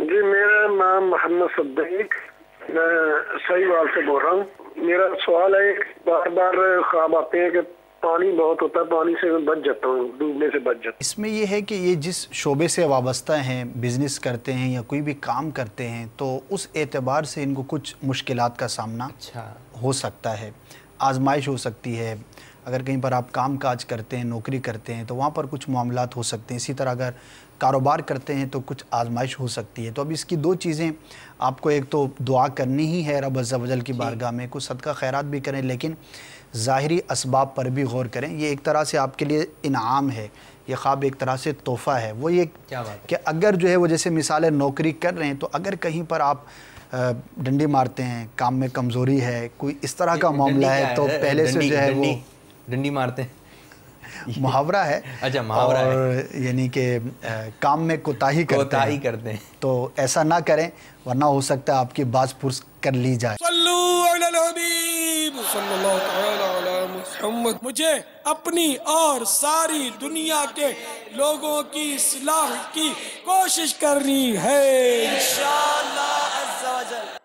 جی میرا نام محمد صدیق، میں سہیوال سے بول رہا ہوں۔ میرا سوال ہے، بار بار خواب آتے ہیں کہ پانی بہت ہوتا ہے، پانی سے میں بچ جاتا ہوں، ڈوبنے سے بچ جاتا ہوں۔ اس میں یہ ہے کہ یہ جس شعبے سے وابستہ ہیں، بزنس کرتے ہیں یا کوئی بھی کام کرتے ہیں، تو اس اعتبار سے ان کو کچھ مشکلات کا سامنا ہو سکتا ہے، آزمائش ہو سکتی ہے۔ اگر کہیں پر آپ کام کاج کرتے ہیں، نوکری کرتے ہیں، تو وہاں پر کچھ معاملات ہو سکتے ہیں۔ اسی طرح اگر کاروبار کرتے ہیں تو کچھ آزمائش ہو سکتی ہے۔ تو اب اس کی دو چیزیں آپ کو، ایک تو دعا کرنی ہی ہے رب عز و جل کی بارگاہ میں، کچھ صدقہ خیرات بھی کریں، لیکن ظاہری اسباب پر بھی غور کریں۔ یہ ایک طرح سے آپ کے لیے انعام ہے، یہ خواب ایک طرح سے تحفہ ہے۔ وہ یہ کہ اگر جو ہے وہ جیسے مثال نوکری کر رہے ہیں، تو اگر کہیں پر آپ ڈنڈی مارتے ہیں، کام میں کمزوری ہے، کوئی اس طرح کا معاملہ ہے، تو پہلے سے جو ہے وہ ڈنڈی مارتے ہیں، محاورہ ہے۔ اچھا محاورہ ہے، اور یعنی کہ کام میں کوتاہی کرتے ہیں، تو ایسا نہ کریں، ورنہ ہو سکتا ہے آپ کی باز پرس کر لی جائے۔ صلو علی الحبیب صلی اللہ تعالی علی محمد۔ مجھے اپنی اور ساری دنیا کے لوگوں کی اصلاح کی کوشش کرنی ہے انشاءاللہ عز و جل۔